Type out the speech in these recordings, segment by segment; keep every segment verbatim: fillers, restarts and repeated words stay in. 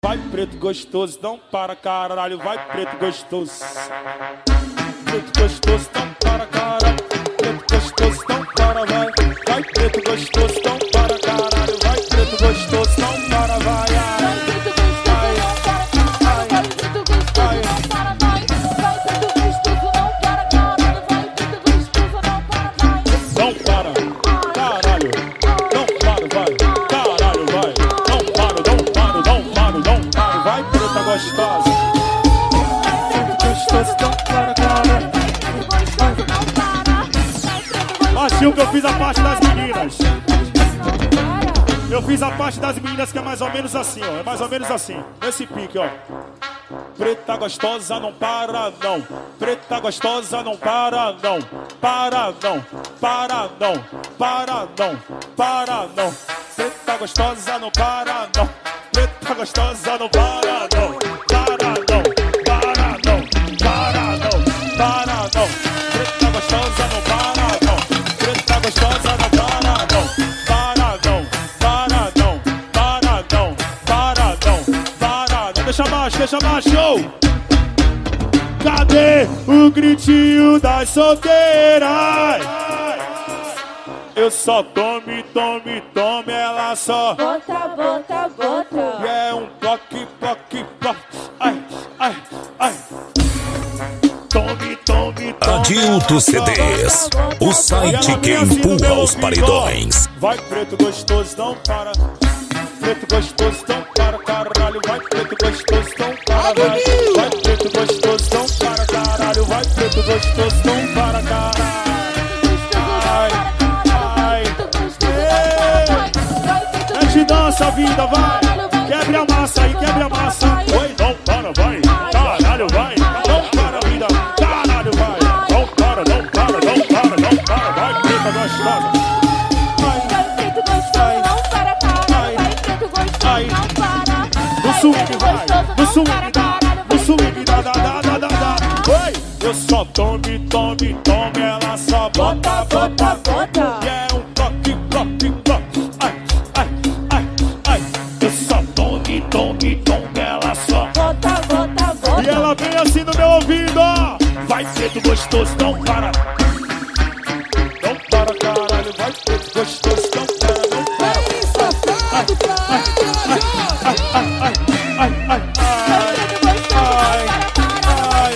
vai preto gostoso, não para caralho, vai preto gostoso. Preto gostoso, não para caralho, preto gostoso, não para vai. Vai preto gostoso, não para caralho, vai preto gostoso, não para vai. Achou que eu fiz a parte das meninas. Eu fiz a parte das meninas que é mais ou menos assim, ó. É mais ou menos assim, nesse pique, ó. Preta gostosa não para não. Preta gostosa não para não. Para não, para não, para não, para não. Preta gostosa não para não. Preta gostosa não para não. Para não, para não, para não, para não. Preta gostosa não para não. Preta gostosa não para não. Para não, para não, para não, para não, para não. Deixa baixo, deixa baixo. Cadê o gritinho das solteiras? Eu só tome, tome, tome, ela só bota, bota, bota. E é um bloque, bloque, bloque. Ai, ai, ai. Tome, tome, tome. Adilto C Ds, o site que empurra os paredões. Vai preto gostoso, não para. Preto gostoso, não para, caralho. Vai preto gostoso, não para, vai. Vai preto gostoso, não para, caralho. Vai preto gostoso, não para, caralho. Ai, ai. Mete dança, vida, vai. Quebre a massa aí, quebre a massa. Oi, não para, vai. Caralho, vai. Não para, vida. Caralho, vai. Não para, não para, não para, não para. Vai, preta gostosa. No swing vai, no swing dá, no swing dá, dá, dá, dá, dá, dá. Oi, eu só tome, tome, tome, ela só bota, bota, bota. E é um toque, toque, toque. Ai, ai, ai, ai. Eu só tome, tome, tome, ela só bota, bota, bota. E ela vem assim no meu ouvido, ó. Vai preto gostoso, não para. Não para, caralho, vai preto gostoso, não para, não para. Ai, ai, ai, ai, ai, ai, ai, ai, ai,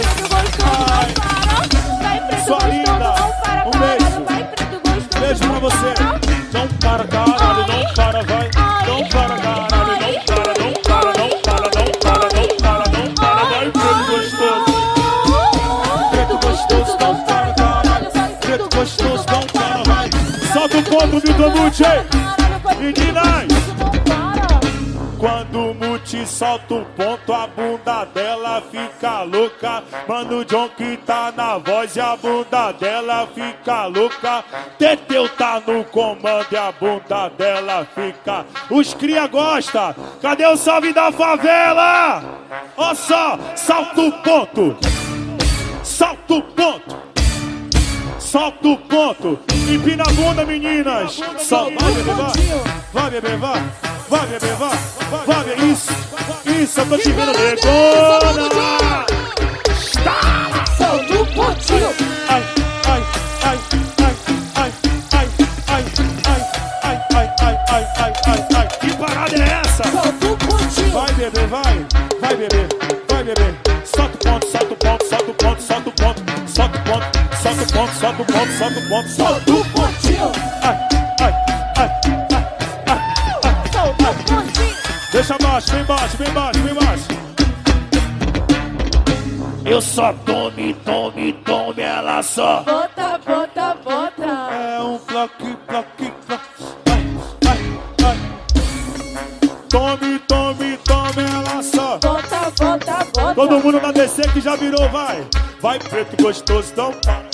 ai, sua linda, um beijo, beijo pra você. Não para, caralho, não para, vai. Não para, caralho, não para, não para, não para, não para, não para, não para, vai, preto gostoso. Preto gostoso, não para, caralho. Preto gostoso, não para, vai. Solta o ponto, Vitor Muti, meninas. Quando o Muti solta o ponto, a bunda dela fica louca. Mano John que tá na voz e a bunda dela fica louca. Teteu tá no comando e a bunda dela fica. Os cria gosta. Cadê o salve da favela? Ó só, salta o ponto. Salta o ponto. Solta o ponto. Empina a bunda, meninas. Só vai, bebê, vai. Vai, bebê, vai. Vai, bebê, vai. Vai, bebê, isso. Isso, eu tô te vendo, negona. Solta o pontinho. Ai, ai, ai, ai, ai, ai, ai, ai, ai, ai, ai, ai, ai, ai, ai. Que parada é essa? Solta o pontinho. Vai, bebê, vai. Vai, bebê. Vai, bebê. Solta o ponto, solta o ponto, solta o ponto, solta o ponto, solta o ponto, solta o ponto, solta o ponto, solta o ponto, solta o pontinho. Ai, ai, ai, ai, ai, ai. Solta o pontinho. Deixa abaixo, vem embaixo, vem embaixo, vem embaixo. Eu só tome, tome, tome, ela só bota, bota, bota. É um cloque, cloque, cloque. Ai, ai, ai. Tome, tome, tome, ela só bota, bota, bota. Todo mundo na D C que já virou, vai. Vai preto gostoso, não para.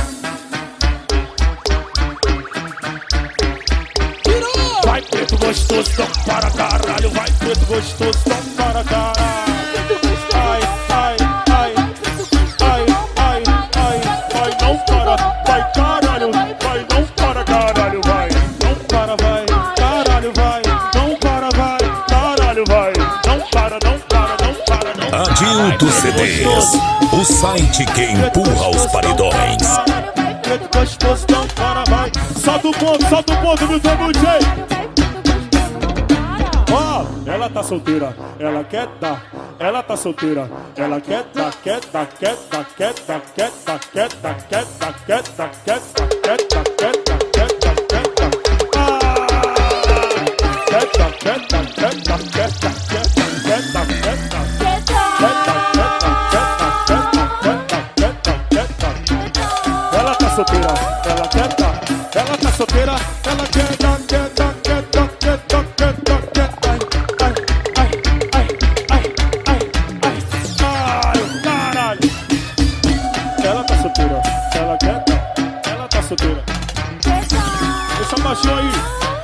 Virou. Vai preto gostoso, não para, caralho. Vai preto gostoso, não para, caralho. Ai, ai, ai, ai, ai, ai, vai, não para, vai, caralho. Vai, não para, caralho, vai. Não para, vai, caralho, vai. Não para, vai, caralho, vai. Não para, não Adilto C Ds, o site que empurra os paredões. Preto gostoso não para, vai. Solta o ponto, solta o ponto, meu Tom D J. Ó, oh, ela tá solteira, ela quer dar. Ela tá solteira, ela quer dar, quer dar, quer dar, quer dar, quer dar, quer dar, quer dar, quer dar, quer dar, quer dar, quer dar, quer dar, quer dar. Quer dar, quer dar, quer dar, quer dar, quer dar, quer dar. Ela tá solteira, ela quer dar. Ela tá solteira, ela quer dar, quer dar, quer dar, quer dar, quer dar, quer dar. Ai, ai, ai, ai, ai, ai, caralho. Ela tá solteira, ela quer dar. Ela tá solteira. Deixa baixinho aí.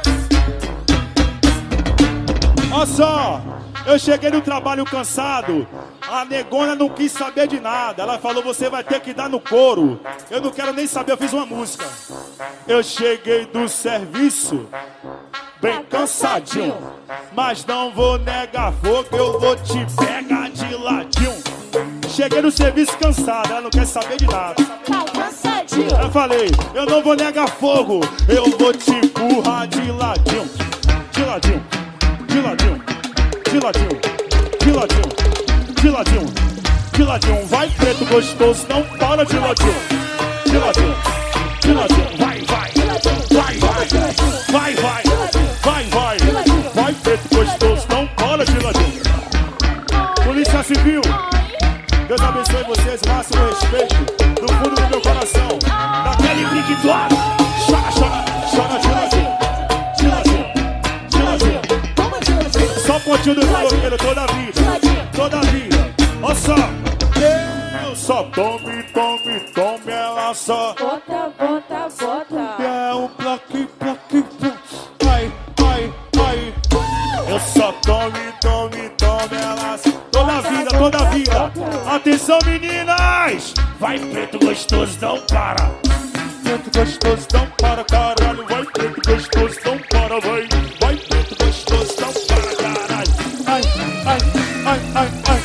Olha só, eu cheguei no trabalho cansado. A negona não quis saber de nada. Ela falou, você vai ter que dar no couro. Eu não quero nem saber, eu fiz uma música. Eu cheguei do serviço bem cansadinho, mas não vou negar fogo, eu vou te pegar de ladinho. Cheguei no serviço cansado, ela não quer saber de nada. Eu falei, eu não vou negar fogo, eu vou te empurrar de ladinho. De ladinho, de ladinho, de ladinho, de ladinho, de ladinho, de ladinho. Vai preto gostoso, não para de ladinho. De ladinho, de ladinho, vai, vai, vai, vai, vai, vai, vai, vai, vai preto gostoso, não para de ladinho. Polícia Civil, Deus abençoe vocês, máximo respeito, do fundo do meu coração. Daquele brinque claro, chora, chora, chora de ladinho, de ladinho, de ladinho. Só pontinho do maloqueiro toda a vida, toda a vida. Olha só, eu só tome, tome, tome, ela só Bota, bota, bota. é um plaque, plaque, plaque. Ai, ai, ai. Eu só tome, tome, tome, ela só toda a vida, toda a vida. Atenção, meninas! Vai preto gostoso, não para. Preto gostoso, não para, caralho. Vai preto gostoso, não para, vai. Vai preto gostoso, não para, caralho. Ai, ai, ai, ai, ai.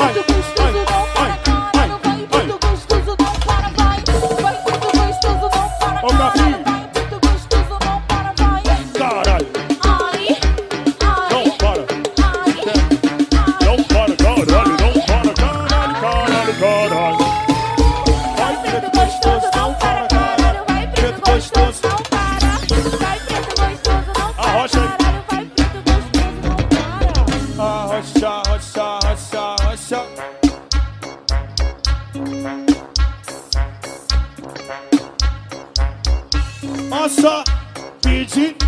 Nossa, pedi.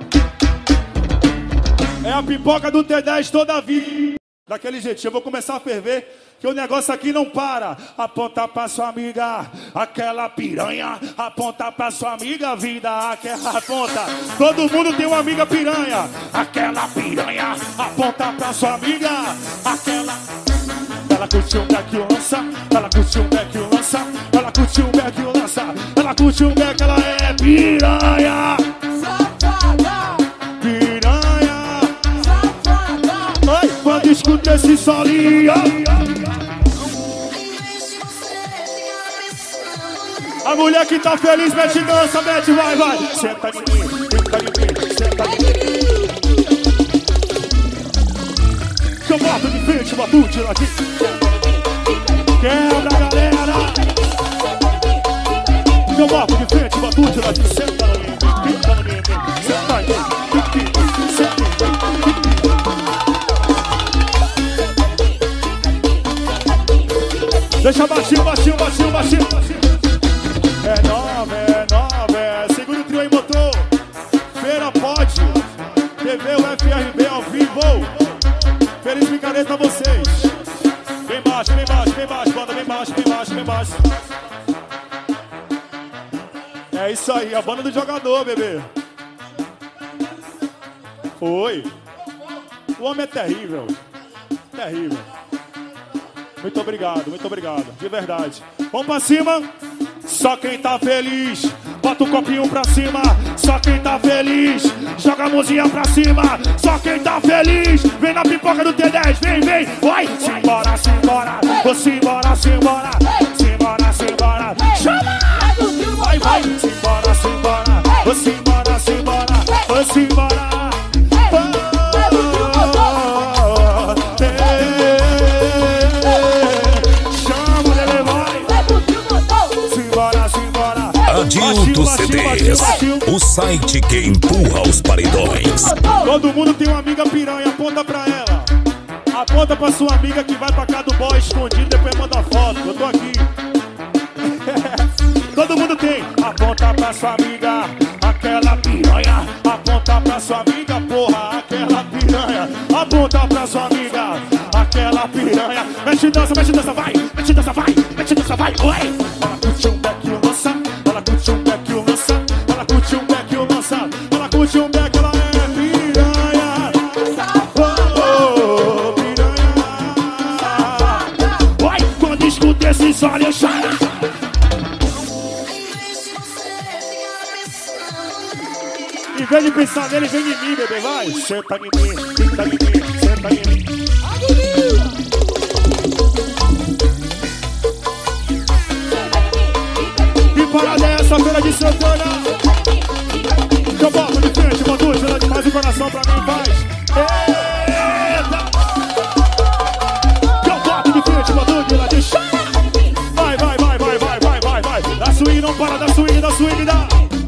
É a pipoca do T dez toda a vida. Daquele jeitinho, eu vou começar a ferver, que o negócio aqui não para. Aponta pra sua amiga, aquela piranha. Aponta pra sua amiga, vida, aquela aponta. Todo mundo tem uma amiga piranha. Aquela piranha, aponta pra sua amiga, aquela. Ela curtiu o back e lança, ela curtiu o back e lança, ela curtiu o back e lança, ela curtiu o back, ela é piranha. Safada, piranha, safada. Ai, quando escuta esse solinho, a mulher que tá feliz, mete dança, mete, vai, vai. Senta em mim, senta em mim, senta em mim. Eu boto de frente, boto de ladinho. Quebra, galera. Eu boto de frente, boto de ladinho. Senta no mim, senta no mim, senta em mim, senta em mim. Deixa baixinho, baixinho, baixinho, baixinho. É nove, é nove, é segura o trio aí, motor. Feira pode, T V U F R B ao vivo. Feliz picareta a vocês. Bem baixo, bem baixo, bem baixo, banda bem baixo, bem baixo, bem baixo. É isso aí, a banda do jogador, bebê. Foi. O homem é terrível. Terrível. Muito obrigado, muito obrigado, de verdade. Vamos pra cima. Só quem tá feliz bota o copinho pra cima. Só quem tá feliz, joga a mãozinha pra cima. Só quem tá feliz, vem na pipoca do T dez, vem, vem. Vai, simbora, simbora, vou simbora, simbora. Simbora, simbora, chama. Vai, vai, simbora, simbora, vou simbora, simbora, vou simbora. Adilto C Ds, o site que empurra os paredões. Todo mundo tem uma amiga piranha, aponta pra ela. Aponta pra sua amiga que vai pra cá do boy escondido, depois manda foto. Eu tô aqui. Todo mundo tem. Aponta pra sua amiga, aquela piranha. Aponta pra sua amiga, porra, aquela piranha. Aponta pra sua amiga, aquela piranha. Mexe dança, mexe dança, vai. Mexe dança, vai. Mexe dança, vai. Oi. Ela curte um back e lança. Ela curte um back e lança. Ela curte um back e lança. Ela curte um back, ela é piranha. Oh, piranha. Oi, quando escuta esses olhos, chora. Em vez de pensar nele, vem em mim, bebê, vai. Senta em mim, senta em mim, senta em mim. Que parada é essa, Feira de Santana? Que eu boto de frente, uma duas, ela de mais o coração pra mim, faz. Eita! Que eu boto de frente, uma duas, ela de chá. Vai, vai, vai, vai, vai, vai, vai, vai. Da swing, não para, da swing, da swing, dá.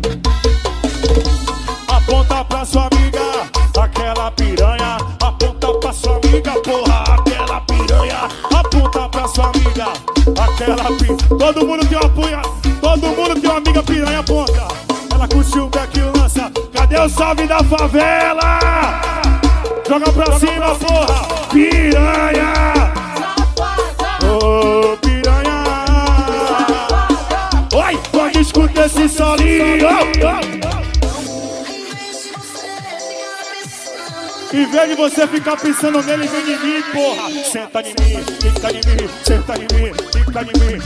Aponta pra sua amiga, aquela piranha. Aponta pra sua amiga, porra, aquela piranha. Aponta pra sua amiga, aquela piranha. Todo mundo tem uma punha, todo mundo tem uma amiga piranha, aponta. Ela curtiu o back e lança. Cadê o salve da favela? Joga pra cima, porra, piranha. Oh, piranha. Oi, pode escutar esse solinho. Em vez de você ficar pensando nele, vem em mim, porra. Senta em mim, fica em mim, senta em mim, fica em mim.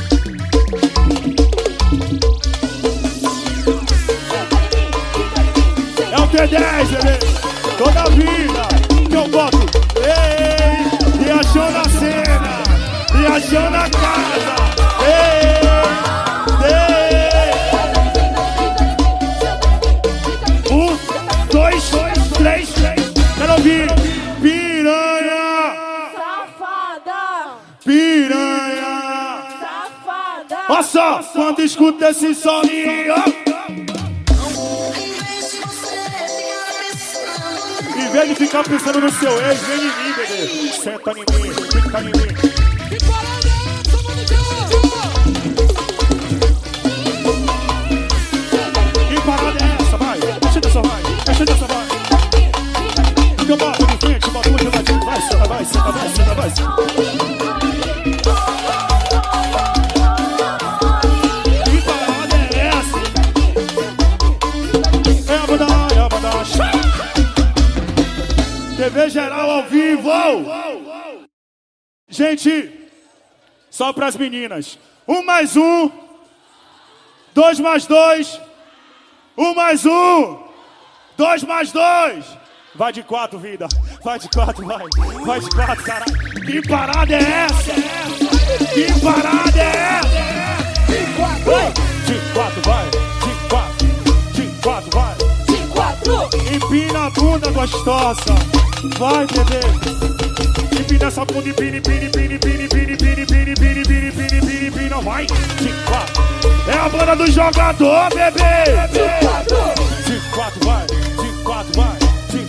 É o T dez, bebê. Toda a vida que eu boto. Ei, e achou na cena, e achou na casa. Ei, ei. Um, dois, três, três. Quero ouvir. Piranha. Safada. Piranha. Safada. Olha só, quando escuta esse solinho. Em vez de ficar pensando no seu ex, vem em mim, bebê. Senta em mim, fica em mim. Que parada é essa? Vai, mexe dessa, vai, mexe dessa, vai. Eu boto de frente, boto de ladinho. Vai, senta, vai, senta, vai, senta, vai. Que parada é essa? É a banda, é a banda. T V geral ao vivo. Gente, só pras meninas. Um mais um. Dois mais dois. Um mais um. Dois mais dois. Vai de quatro, vida. Vai de quatro, vai. Vai de quatro, caralho. Que parada é essa? Que parada é essa? De quatro. De quatro, vai. De quatro. De quatro, vai. De quatro. Empina a bunda gostosa. Vai, bebê. Empina essa bunda, empina, empina, empina, empina, empina, empina, empina, empina, empina, empina, empina, empina. Vai. De quatro. É a banda do jogador, bebê. De quatro. De quatro, vai. De quatro, vai.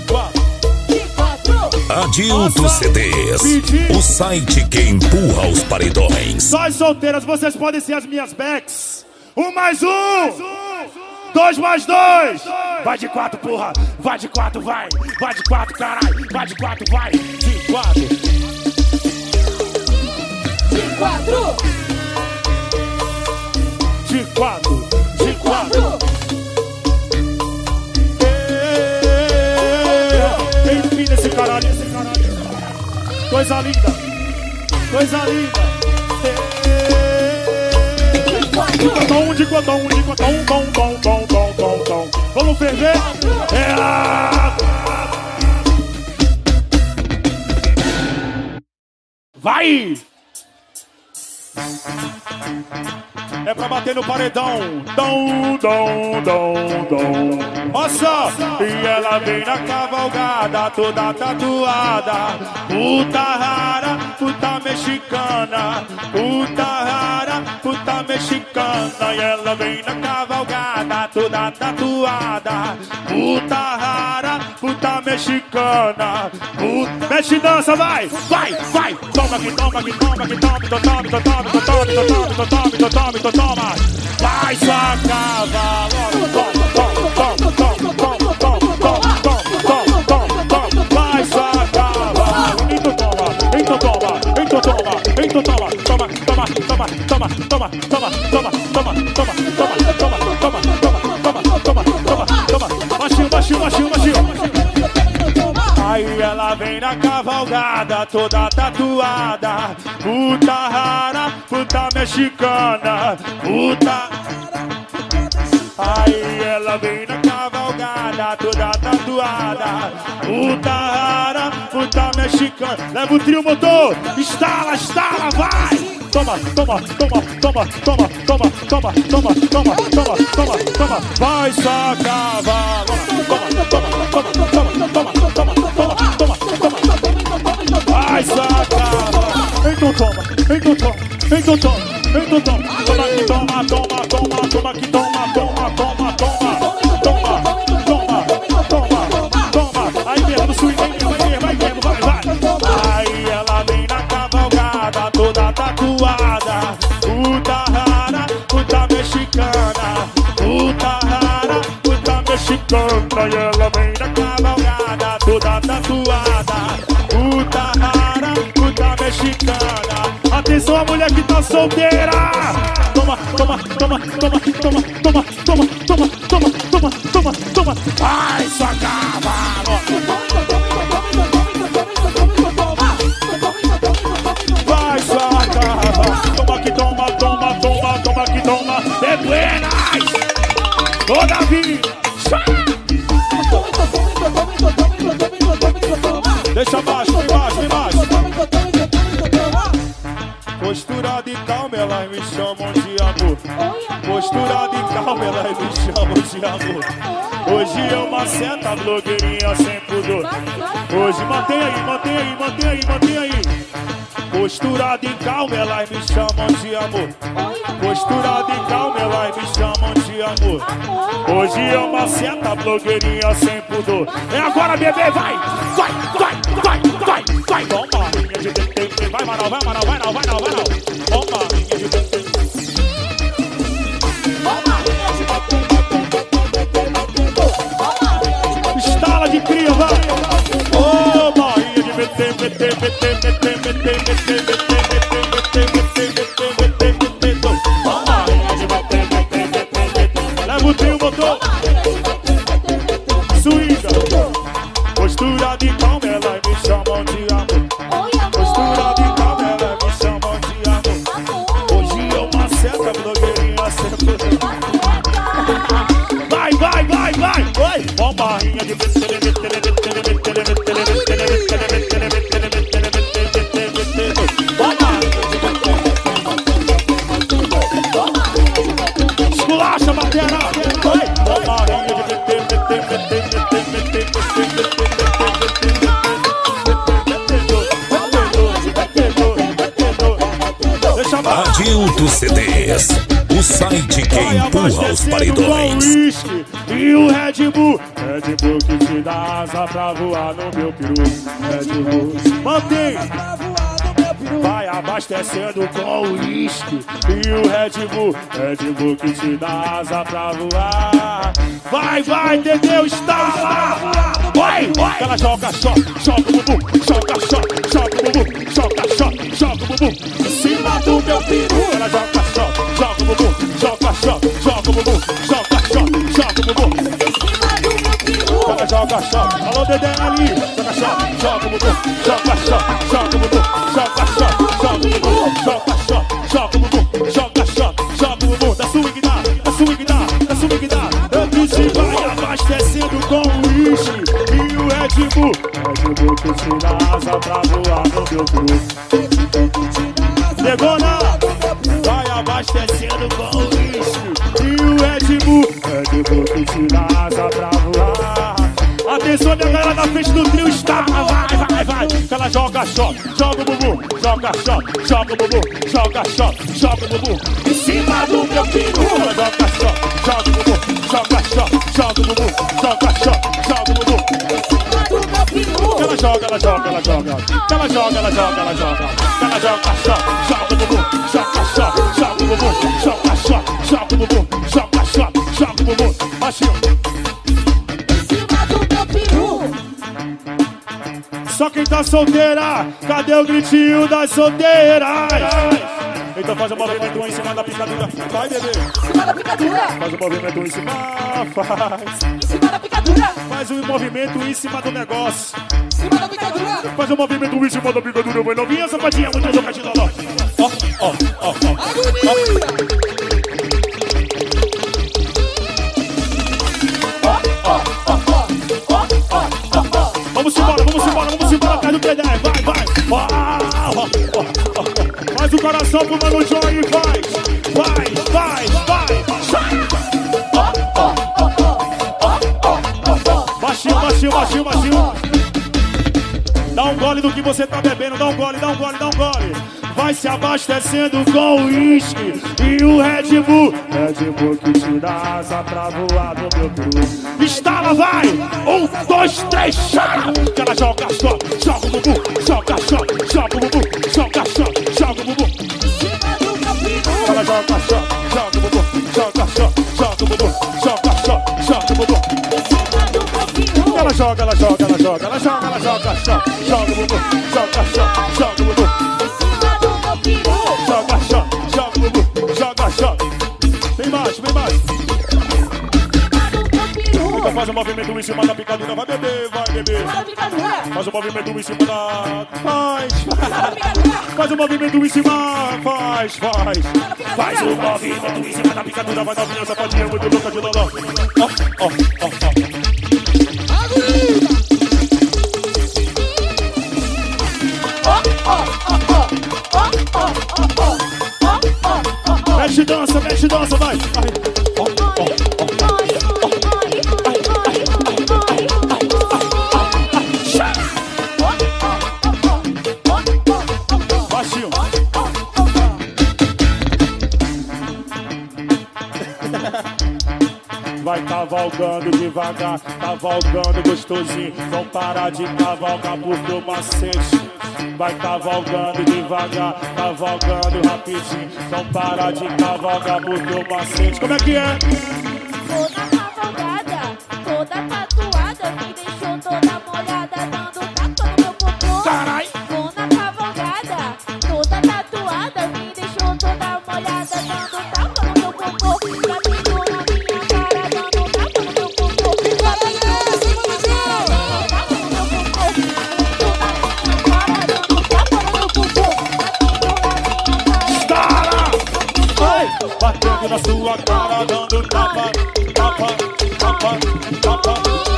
Adilto C Ds, o site que empurra os paredões. Só solteiras, vocês podem ser as minhas backs. Um mais um. Dois mais dois. Vai de quatro, porra. Vai de quatro, vai. Vai de quatro, caralho. Vai de quatro, vai. De quatro. De quatro. De quatro. De quatro. Empina esse caralho, esse caralho. Coisa linda. Coisa linda. quatro. Tom, de cotão, de cotão, tom, tom, tom, tom, tom, tom. Vamos ferver? Ela... Vai! É pra bater no paredão. Dom, dom, dom, dom. Nossa! E ela vem na cavalgada, toda tatuada. Puta rara, puta mexicana. Puta rara, puta mexicana. E ela vem na cavalgada, toda tatuada. Puta rara, puta mexicana. Puta... Mexe e dança, vai! Vai, vai! Toma que toma que toma que toma que toma que toma que toma que toma que toma que toma que toma que toma. Vai sua cavalo. Toma, toma, toma, toma, toma, toma, toma, toma, toma. Vai sua cavalo. Então toma, então toma, então toma, então toma, toma, toma, toma, toma, toma, toma, toma, toma, toma, toma, toma, toma, toma, toma, toma, toma, toma. Baixinho, baixinho, baixinho, baixinho. Aí ela vem na cavalgada, toda tatuada. Puta rara, puta mexicana. Puta... Aí ela vem na cavalgada, toda tatuada. Puta rara, puta mexicana. Leva o trio motor, estala, estala, vai! Toma, toma, toma, toma, toma, toma, toma, toma, toma, toma, toma, toma. Vai só cavalo. Toma, toma, toma, toma, toma, toma, toma, toma, toma. Vai só cavalo. Então toma, então toma, então toma, então toma. Toma que toma, toma, toma, toma que toma, toma, toma, toma, toma, toma, toma, toma. Aí mesmo no swing, vai mesmo, vai mesmo, vai, vai. Aí ela vem na cavalgada, toda tatuada. Puta rara, puta mexicana. Puta rara, puta mexicana. E ela vem na cavalgada, toda tatuada. Puta rara, puta mexicana. Atenção a mulher que tá solteira. Toma, toma, toma, toma, toma, toma, toma, toma, toma, toma, toma, toma. Vai, sua cavalo. Vai, sua cavalo. Toma que toma, toma, toma, toma que toma. É buenas. Toda a vida. Deixa abaixo, vem baixo, vem baixo. Posturada e calma, elas me chamam de amor. Posturada e calma, elas me chamam de amor. Hoje eu maceta, blogueirinha sem pudor. Hoje mantém aí, mantém aí, mantém aí, mantém aí. Posturada e calma, elas me chamam de amor. Posturada e calma, elas me chamam de amor. Hoje eu maceta, blogueirinha sem pudor. É agora, bebê, vai! Vai, vai, vai, vai, vai! Toma, minha de bebê, vai, Manal, vai, Manal, vai, não, vai, não, vai, não. Toma, minha de bebê. Estala de cria, vai! Ô, Maria de bebê, bebê, bebê, bebê, bebê, bebê, bebê, bebê, bebê, bebê, bebê. Toma, Maria de bebê, bebê, bebê, bebê. Leva o trio, motor. Swinga. Postura de calma, elas me chamam de amor. Postura de calma, elas me chamam de amor. Hoje eu maceta, blogueirinha sempre. Vai, vai, vai, vai. Oi. Ó, barrinha de bebê, bebê, bebê, bebê, bebê, bebê, bebê, bebê. Esculacha, batera. Oi. Ó, barrinha de bebê, bebê, bebê, bebê, bebê. Adilto C Ds, o site que empurra os paredões. E o Red Bull, Red Bull que te dá asa pra voar no meu peru. Red Bull, mantém, vai abastecendo com o uísque. E o Red Bull, Red Bull que te dá asa pra voar. Vai, vai, entendeu? Estala! Vai, vai! Ela joga, choca, joga o bumbum, joga, choca, joga o bumbum, joga, choca, joga o bumbum. Em cima do meu peru. Ela joga, choca, joga o bumbum, joga, choca, joga o bumbum, joga, choca, joga o bumbum. Em cima do meu peru. Ela joga, choca, alô Dedé ali. Joga, choca, joga o bumbum, joga, choca, joga o bumbum, joga, choca, joga o bumbum, joga, choca, joga o bumbum, joga, choca, joga o bumbum. meu peru. Pegou na? Vai abastecendo com o lixo. E o Red Bull, Red Bull que tira asa pra voar. Atenção, minha galera da frente do trio está. Vai, vai, vai. Que ela joga shot, joga o bumbum. Joga shot, joga o bumbum. Joga shot, joga o bumbum. Em cima do meu peru. Ela joga shot, joga o bumbum. Joga shot, joga o bumbum. Joga shot, joga o bumbum. Ela joga, ela joga, ela joga. Ela joga, ela joga, ela joga. Ela joga shot, joga o bumbum. Joga shot, joga o bumbum. Joga shot, joga o bumbum. Joga shot, joga o bumbum. Baixinho. Só quem tá solteira, cadê o gritinho das solteiras? Então faz o movimento em cima da picadura. Vai, bebê. Em cima da picadura. Faz o movimento em cima, faz. Em cima da picadura. Faz o movimento em cima do negócio. Em cima da picadura. Faz o movimento em cima da picadura. Vai novinha, sapatinha, muito jogar de loló. Ó, ó, ó, ó. Vamos embora, vamos embora, vamos embora, atrás do P dez, vai, vai. Ó, ó, ó, ó. Faz o coração pro Mano Joy e vai. Vai, vai, vai. Ó, ó, ó, ó. Baixinho, baixinho, baixinho, baixinho. Dá um gole do que você tá bebendo, dá um gole, dá um gole, dá um gole. Vai se abastecendo com o uísque e o Red Bull. Red Bull que te dá asa pra voar no meu peru. Estala, vai! Um, dois, três, chá! Que ela joga só, joga o bumbum, joga só, joga o bumbum, joga só, joga o bumbum. Ela joga só, joga o bumbum, joga só, joga o bumbum, joga só, joga o bumbum. Ela joga, ela joga, ela joga, ela joga, ela joga só, joga o bumbum, joga só, joga o bumbum. Joga shot, joga o bumbum, joga shot. Vem mais, vem mais. Então faz o movimento em cima da picadura. Vai beber, vai beber. Faz o movimento em cima da... Faz, faz. Faz o movimento em cima, faz, faz. Faz o movimento em cima da picadura. Vai novinha, safadinha, muito louca de loló. Ó, ó, ó, ó. Mexe dança, mexe dança, vai. Baixinho. Vai cavalgando devagar, cavalgando gostosinho. Não parar de cavalgar porque o macete. Vai cavalgando devagar, cavalgando rapidinho. Não para de cavalgar porque o macete. Como é que é? Toda cavalgada, toda tatuada, me deixou toda molhada, dando tapa no meu popô. Carai! Toda cavalgada, toda tatuada, me deixou toda molhada, dando tapa no meu popô. Batendo na minha cara, dando tapa no meu popô. Batendo na minha cara, dando tapa no meu popô. Batendo na sua cara, dando tapa, tapa, tapa, tapa.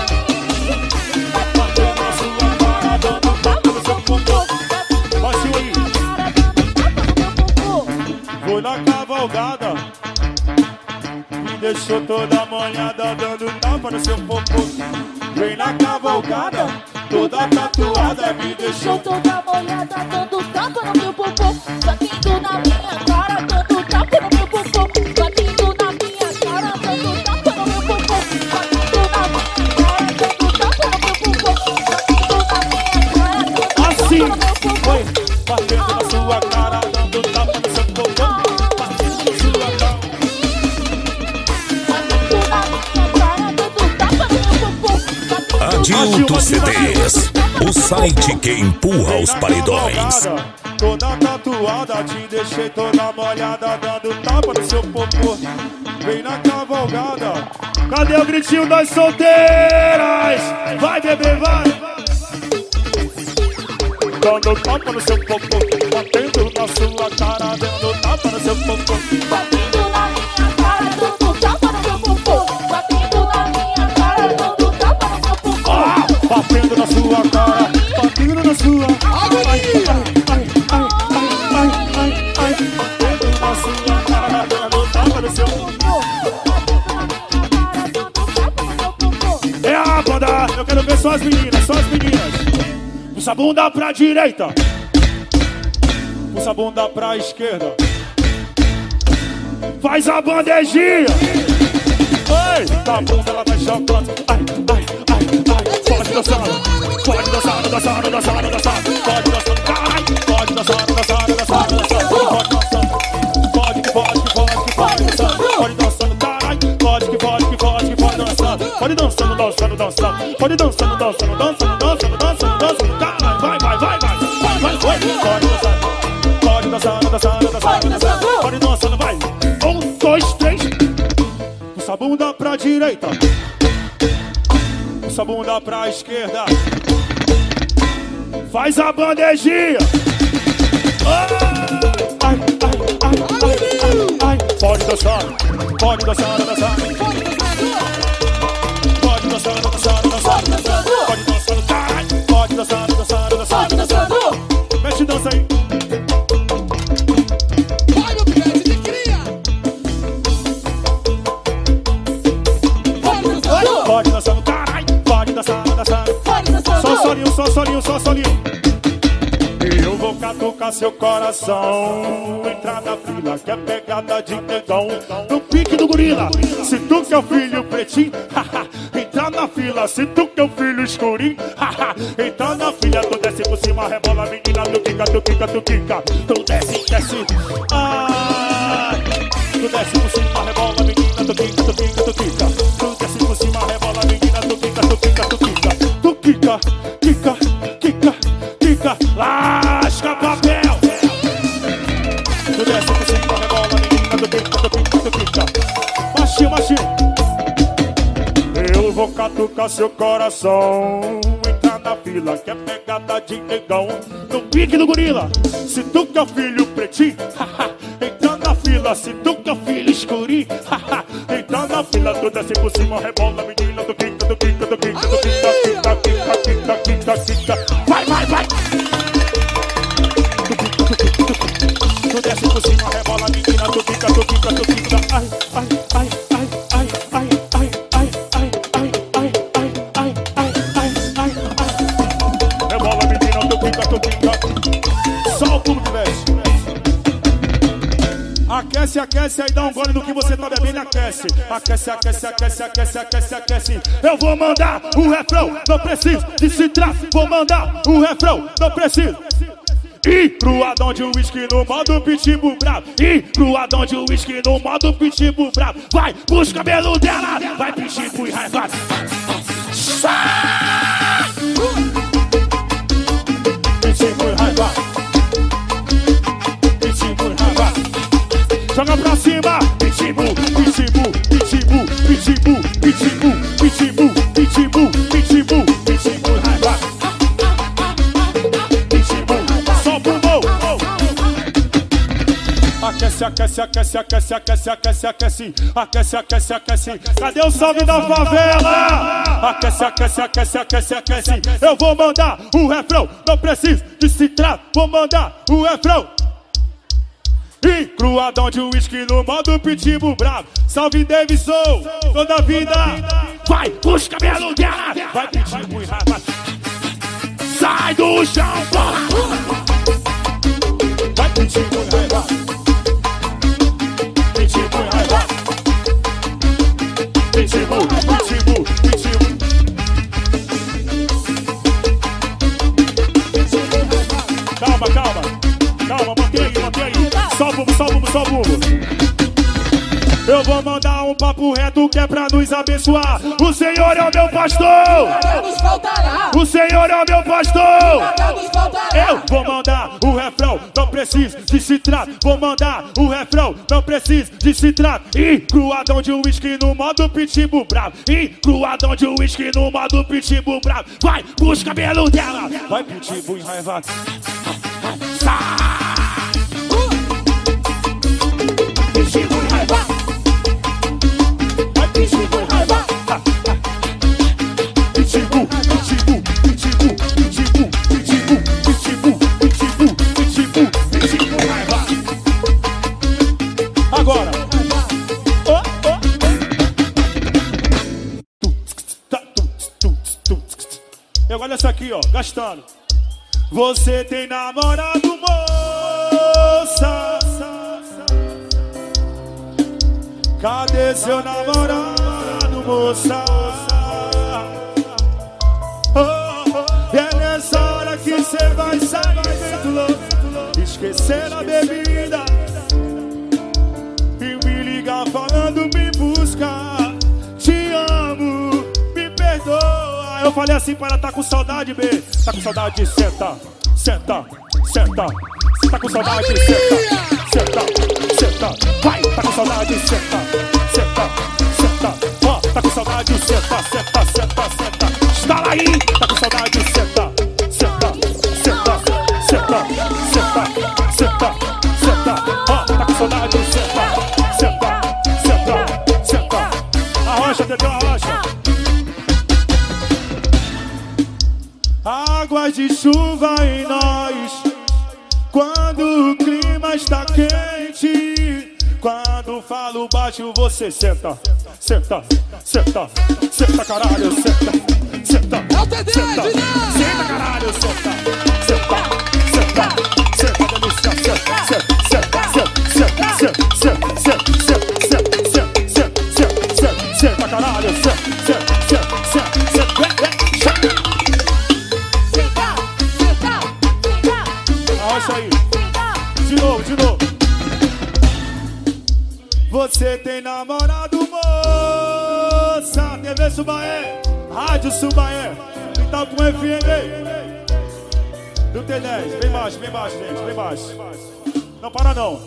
Batendo na sua cara, dando tapa no seu popô. Baixinho aí. Vou na cavalgada, me deixou toda molhada, dando tapa no seu popô. Vem na cavalgada, toda tatuada, me deixou toda molhada, dando tapa no meu popô. Batendo na minha cara, dando tapa no meu popô. Batendo na minha cara, dando tapa no meu popô. Batendo na minha cara, dando tapa no meu popô. Batendo na minha cara, dando tapa assim, no meu popô. foi, batendo na sua cara, dando tapa no seu popô. Batendo na sua cara. Batendo na minha cara, dando tapa no meu popô. Adilto C Ds, o site que empurra os paredões. Toda tatuada, te deixei toda molhada, dando tapa no seu popô. Vem na cavalgada. Cadê o gritinho das solteiras? Vai, bebê, vai. Dando tapa no seu popô, batendo na sua cara, dando tapa no seu popô. Batendo na minha cara, dando tapa no meu popô. Batendo na minha cara, dando tapa no meu popô. Ah, batendo na sua cara, batendo na sua. Puxa a bunda pra direita. Puxa a bunda pra esquerda. Faz a bandejinha. Ei, tá a bunda, ela vai chocando. Ai, ai, ai, ai. Pode dançar, pode dançar, dançar, dançar, dançar. Pode dançar, ai, pode dançar, dançar, dançar, dançar. Pode dançar, pode que pode, que pode, que pode dançar. Pode dançando, carai, pode que pode, que pode, que pode dançar. Pode dançando, dançando, dançando. Pode dançando, dançando, dançando, dançando, dançando, dançando. Carai, vai, vai, vai, vai, vai, vai, vai. Pode dançar, pode dançar, dançar, dançar, dançar. Pode dançando, vai. Um, dois, três. Puxa a bunda pra direita. Puxa a bunda pra esquerda. Faz a bandejinha. Ai, ai, ai, ai, ai, ai. Pode dançar, pode dançar, dançar. Pode dançar, dançar, dançar. Pode dançar, carai. Pode dançar, dançar, dançar. Pode dançando. Mexe dança aí. Vai, meu pivete de cria. Pode dançando. Pode dançar no carai. Pode dançar, dançar. Pode dançando. Só solinho, só solinho, só solinho. E eu vou catucar seu coração. Entrar na fila que é pegada de negão. No pique do gorila. Se tu que é o filho pretinho, haha. Entrar na fila, se tu que é o filho escurinho, haha. Entrar na fila, tu desce por cima, rebola, menina, tu quica, tu quica, tu quica. Tu desce, desce. Ah, tu desce por cima, rebola, menina, tu quica, tu quica, tu quica. Tu desce por cima, rebola, menina, tu quica, tu quica, tu quica. Tu quica, quica, quica, quica. Lasca papel. Tu desce por cima, rebola, menina, tu quica, tu quica, tu quica. Machinho, machinho. Eu vou catucar seu coração. Entrar na fila que é pegada de negão. No pique do gorila. Se tu que é o filho pretinho, haha. Entrar na fila, se tu que é o filho escurinho, haha. Entrar na fila, tu desce por cima, rebola, menina, tu quica, tu quica, tu quica, tu quica, quica, quica, quica, quica, quica. Vai, vai, vai. Tu desce por cima, rebola, menina, tu quica, tu quica, tu quica. Ai, ai, ai, ai, ai, ai, ai, ai, ai, ai, ai, ai, ai, ai, ai, ai, ai. Rebola, menina, tu quica, tu quica. Só o público veste. Aquece, aquece, aí dá um gole no que você tá bebendo, aquece. Aquece, aquece, aquece, aquece, aquece, aquece. Eu vou mandar um refrão, não preciso de citrar. Vou mandar um refrão, não preciso. E cruadão de uísque no modo pitbull bravo. E cruadão de uísque no modo pitbull bravo. Vai, puxa o cabelo dela. Vai, pitbull e raiva. Pitbull e raiva. Pitbull e raiva. Joga pra cima. Pitbull, pitbull, pitbull, pitbull, pitbull, pitbull, pitbull, pitbull, pitbull e raiva. Aquece, aquece, aquece, aquece, aquece, aquece, aquece, aquece, aquece, aquece. Cadê o salve da favela? Aquece, aquece, aquece, aquece, aquece. Eu vou mandar um refrão, não preciso de citrar. Vou mandar um refrão. E cruadão de uísque no modo pitbull bravo. Salve Davidson, toda a vida. Vai, puxa o cabelo dela. Vai, pitbull e raiva. Sai do chão, porra. Vai, pitbull e raiva. Pitbull, pitbull, pitbull, pitbull. Calma, calma, calma, mantém aí, mantém aí. Só o bumbum, só o bumbum, só o bumbum. Eu vou mandar um papo reto que é pra nos abençoar. O Senhor é o meu pastor. Nada nos faltará. O Senhor é o meu pastor. Nada nos faltará. Eu vou mandar o refrão, não preciso de citrar. Vou mandar o refrão, não preciso de citrar. E cruadão de uísque no modo pitbull bravo. E cruadão de uísque no modo pitbull bravo. Vai, puxa o cabelo dela. Vai, pitbull enraivado. Sai. Pitbull enraivado. Vai, pitbull enraivado. Pitbull, pitbull, pitbull, pitbull, pitbull, pitbull, pitbull, pitbull, pitbull enraivado. Agora. Oh, oh. Eu gosto dessa aqui, ó, gastando. Você tem namorado, moça? Cadê seu namorado, moça? Oh, oh, e é nessa hora que cê vai sair feito louco, esquecer a bebida e me ligar falando me buscar. Te amo, me perdoa. Eu falei assim para ela, tá com saudade, B. Tá com saudade, senta, senta, senta. Tá com saudade, senta, senta, senta. Vai, tá com saudade, senta, senta, senta. Ó, tá com saudade, senta, senta, senta, senta. Está aí, tá com saudade, senta, senta, senta, senta, senta, senta, senta. Ó, tá com saudade, senta, senta, senta, senta. Arrocha, Dedé, arrocha. Águas de chuva em nós, quando o clima está quente. Quando falo baixo, você senta, senta, senta, senta, caralho, senta, senta, senta, senta, caralho, senta, senta, senta, senta, delícia, senta, senta, senta, senta, senta, senta, senta, senta, senta, caralho, senta, senta, senta, senta, arrocha aí, de novo, de novo. Você tem namorado, moça? T V Subaé, Rádio Subaé, Itapuã F M. Do T dez, bem baixo, bem baixo, gente, bem baixo. Não para não.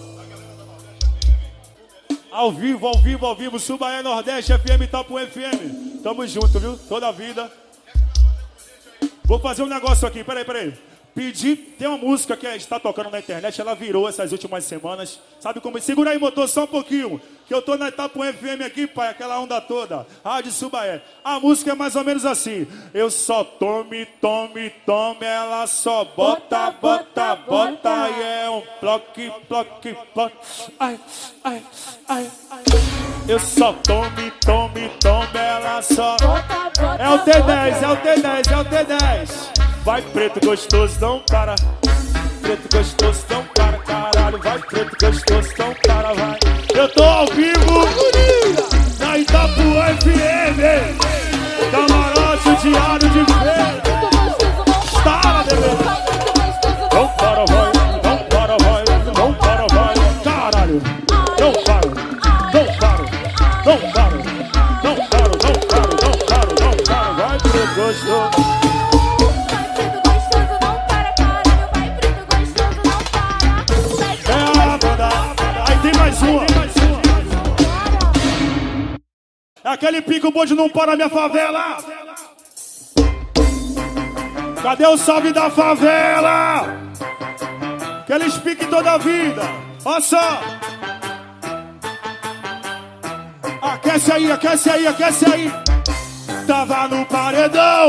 Ao vivo, ao vivo, ao vivo, Subaé Nordeste F M, Itapuã F M. Tamo junto, viu? Toda a vida. Vou fazer um negócio aqui, peraí, peraí. Pedi, tem uma música que está tocando na internet, ela virou essas últimas semanas. Sabe como? Segura aí, motor, só um pouquinho. Que eu tô na Itapuã F M aqui, pai, aquela onda toda. Rádio Subaé. A música é mais ou menos assim. Eu só tome, tome, tome, ela só bota, bota, bota. E é um bloque, bloque, bloque. Ai, ai, ai, ai. Eu só tome, tome, tome, ela só. É o T dez, é o T dez, é o T dez. Vai preto gostoso, não para. Preto gostoso, não para, caralho. Vai preto gostoso, não para, vai. Eu tô ao vivo na Itapuã F M, Camarote, Diário de Feira. Está, bebê. Não para, vai. Não para, vai. Não para, vai. Caralho. Não paro. Não paro. Não paro. Não paro, não paro, não paro, não paro. Vai preto gostoso. Aquele pico, o bonde não para minha favela. Cadê o salve da favela? Aqueles piques toda a vida. Olha só. Aquece aí, aquece aí, aquece aí. Tava no paredão,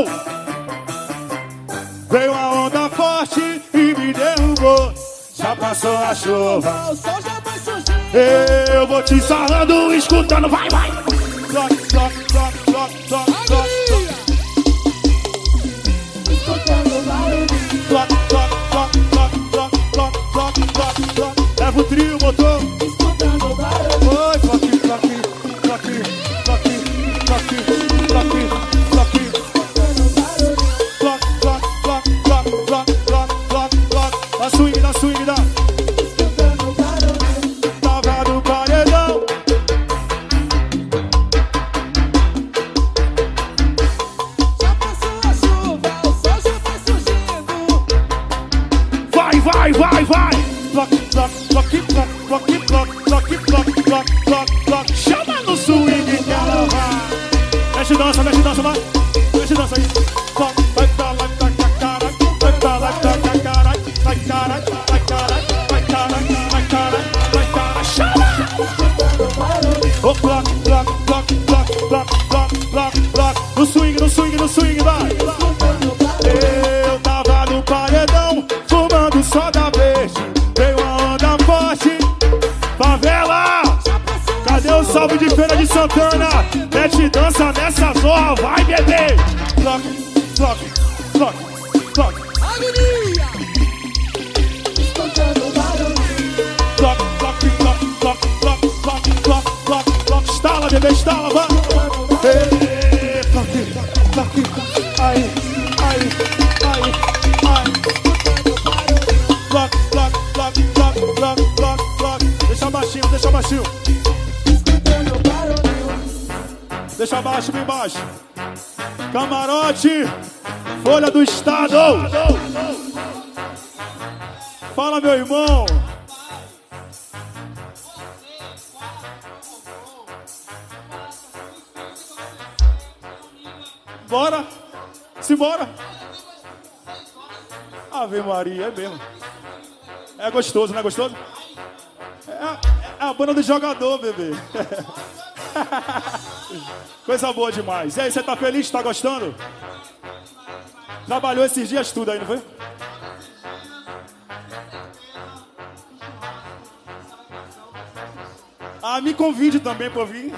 veio a onda forte e me derrubou. Já passou a chuva, O sol já vai surgir. eu vou te sarrando, escutando, vai, vai. Block, block, block, block, block, block, Escutando barulho. block, block, block, block, block, block, block, block, block. Leva o trio, motor. Escutando barulho. Oi, block, block, block, block, block, block, block, Escutando barulho. block, block, block, block, block, block, block, block. Na swing, na swing, da. Escutando barulho. Tava no paredão. Já passou a chuva, o sol já vai surgindo. Vai, vai, vai, vai. Block, block, block, block, block, block, block, block, block, block, block. Chama no swing que ela vai. Mexe dança, mexe dança, vai. Mexe dança aí. Block, vai pra lá, vai pra caralho. Vai pra lá, vai pra caralho. Vai caralho, vai caralho, vai caralho, vai caralho, vai caralho. Chama! Oh, block, block, block, block, block, block, block, block. No swing, no swing, no swing, vai. Eu tava no paredão, fumando soda verde. Veio a onda forte, favela. Cadê o salve de Feira de Santana? Mete dança nessa zorra, vai, bebê. Block, block, block, block. Agonia. T V estala, vai. Ei, tá aqui, tá aqui. Aí, aí, aí, aí. Block, block, block, block, block, block, block. Deixa baixinho, deixa baixinho. Deixa baixo, bem baixo. Camarote, Folha do Estado. Fala, meu irmão. Bora. Simbora. Ave Maria, é mesmo. É gostoso, não é gostoso? É a, é a banda do jogador, bebê. Coisa boa demais. E aí, você tá feliz? Tá gostando? Trabalhou esses dias tudo aí, não foi? Ah, me convide também pra vir.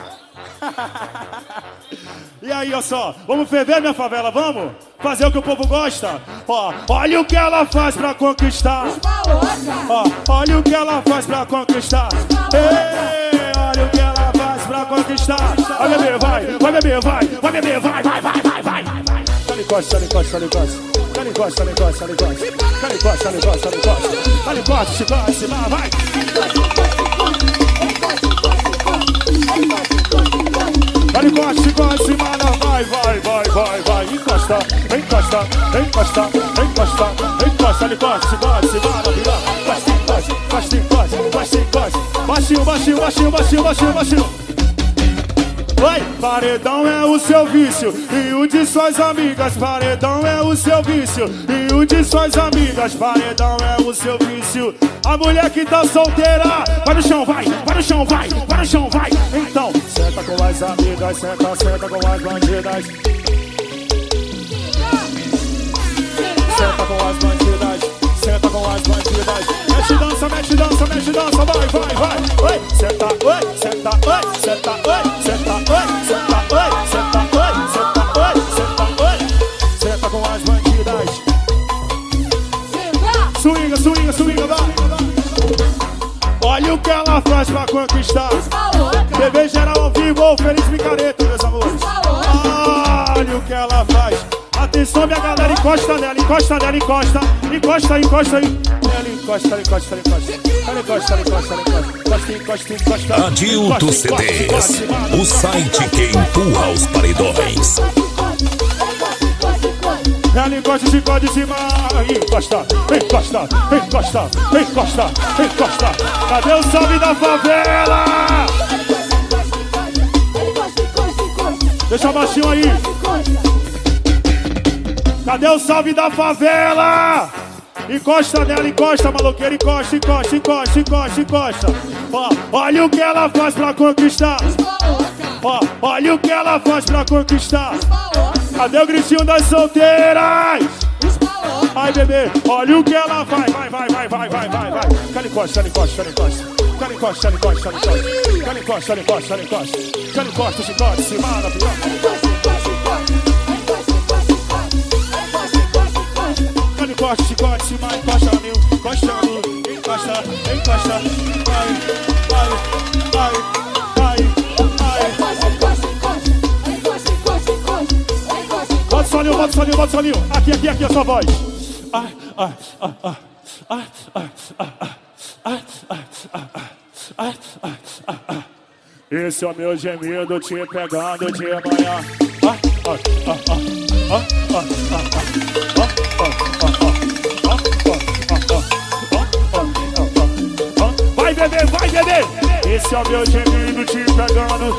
E aí, ó só, vamos ferver, minha favela, vamos? Fazer o que o povo gosta? Ó, olha o que ela faz pra conquistar. Ó, olha o que ela faz pra conquistar. Ei, olha o que ela faz pra conquistar. Vai beber, vai, vai beber, vai, vai beber, vai, vai, vai, vai, vai. Dá-lhe encosta, dá-lhe encosta, dá-lhe encosta. Dá-lhe encosta, dá-lhe encosta, dá-lhe encosta. Dá-lhe encosta, dá-lhe encosta, dá-lhe encosta. Dá-lhe encosta, chicote, se vai, vai. Dá-lhe encosta, chicote, se vai, vai, vai, vai, vai, vai. Encosta, encosta, encosta, encosta, encosta, dá-lhe encosta, chicote, se vai, vai. Encosta, encosta, encosta, encosta, encosta. Baixinho, baixinho, baixinho, baixinho, baixinho, baixinho. Vai! Paredão é o seu vício e o de suas amigas. Paredão é o seu vício e o de suas amigas. Paredão é o seu vício. A mulher que tá solteira, vai no chão, vai, vai no chão, vai, vai no chão, vai. Então, senta com as amigas, senta, senta com as bandidas. Senta com as bandidas, senta com as bandidas. Mete dança, mete dança, mete dança, vai, vai, vai. Oi, senta, oi, senta, oi, senta, oi, senta, oi, senta, oi, senta, oi, senta, oi, senta, oi. Senta com as bandidas. Swinga, swinga, swinga, vai. Olha o que ela faz pra conquistar. T V geral ao vivo, ou feliz picareta, meus amores. Olha o que ela faz. Atenção, minha galera, encosta nela, encosta nela, encosta. Encosta, encosta aí. Ela encosta, ela encosta, ela encosta. Ela encosta, ela encosta, ela encosta. Encosta, encosta, encosta. Adilto C Ds, o site que empurra os paredões. Ela encosta, se pode cima. Encosta, encosta, encosta, encosta, encosta. Cadê o salve da favela? Deixa baixinho aí. Cadê o salve da favela? Encosta nela, encosta, maloqueira, encosta, encosta, encosta, encosta, encosta. Ó, olha o que ela faz pra conquistar. Ó, olha o que ela faz pra conquistar. Cadê o gritinho das solteiras? Ai, bebê, olha o que ela faz. Vai, vai, vai, vai, vai, vai, vai. Ela encosta, ela encosta, ela encosta. Ela encosta, ela encosta, ela encosta. Ela encosta, ela encosta, ela encosta. Ela encosta, chicote, se maravilhoso. Encosta, chicote, se vai, encosta no meu, encosta no, encosta, encosta, ai, ai, ai, ai, ai. Bota o solinho, bota o solinho, bota o solinho. Aqui, aqui, aqui a sua voz. Ai, ai, ai, ai, ai, ai, ai, ai, ai, ai, ai, ai, ai. Esse é o meu gemido te pegando de manhã. Ai, ai, ai, ai, ai, ai, ai, vai, bebê, vai, bebê. Esse é o meu gemido te pegando.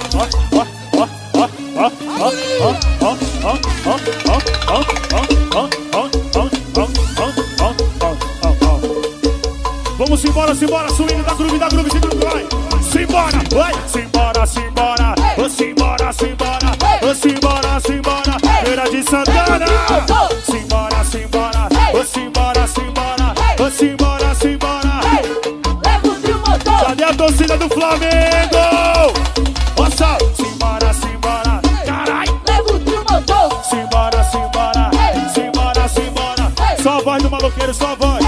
Vamos embora, simbora, subindo da groove, da groove, simbora, vai. Simbora, vai, simbora, simbora. Simbora, simbora, simbora, simbora. Feira de Santana. Simbora, simbora, simbora, simbora. Simbora, simbora. Cadê a torcida do Flamengo? Nossa, simbora, simbora. Caralho. Simbora, simbora. Simbora, simbora. Só a voz do maloqueiro, só a voz.